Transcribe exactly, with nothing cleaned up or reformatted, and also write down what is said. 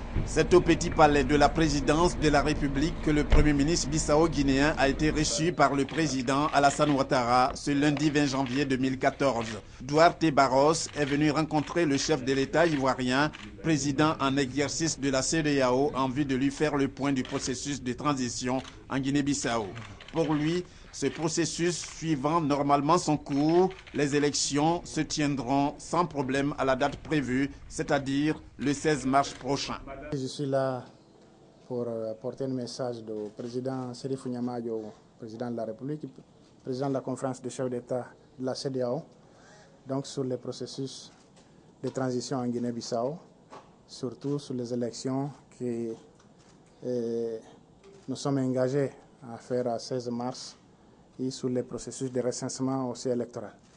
C'est au Petit Palais de la présidence de la République que le Premier ministre bissau-guinéen a été reçu par le président Alassane Ouattara ce lundi vingt janvier deux mille quatorze. Duarte Barros est venu rencontrer le chef de l'État ivoirien, président en exercice de la C E D E A O, en vue de lui faire le point du processus de transition en Guinée-Bissau. Pour lui, ce processus suivant normalement son cours, les élections se tiendront sans problème à la date prévue, c'est-à-dire le seize mars prochain. Je suis là pour apporter un message du président Sérifou Niamadio, président de la République, président de la conférence des chefs d'État de la C E D E A O, donc sur le processus de transition en Guinée-Bissau, surtout sur les élections que eh, nous sommes engagés à faire à seize mars et sur le processus de recensement aussi électoral.